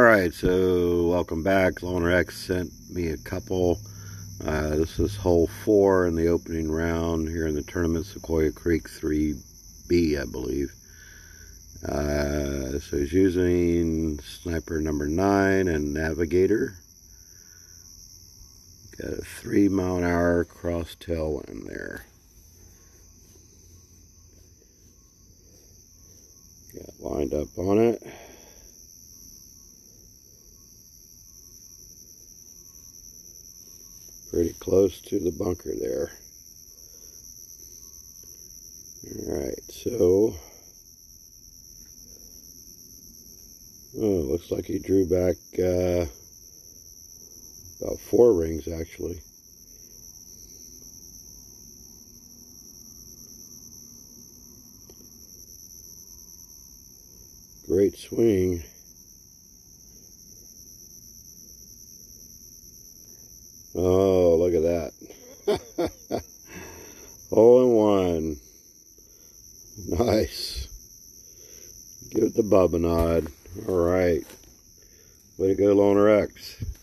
Alright, so welcome back. LonerX sent me a couple. This is hole 4 in the opening round here in the tournament, Sequoia Creek 3B, I believe. So he's using sniper number 9 and navigator. Got a 3-mile-an-hour cross tailwind there. Got lined up on it. Pretty close to the bunker there. Alright, so looks like he drew back about 4 rings actually. Great swing. Oh, look at that. Hole in 1. Nice. Give it the bub a nod. Alright. Way to go, LonerX.